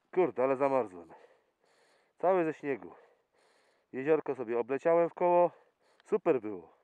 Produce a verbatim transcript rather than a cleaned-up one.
Kurde, ale zamarzłem. Cały ze śniegu. Jeziorko sobie obleciałem w koło. Super było.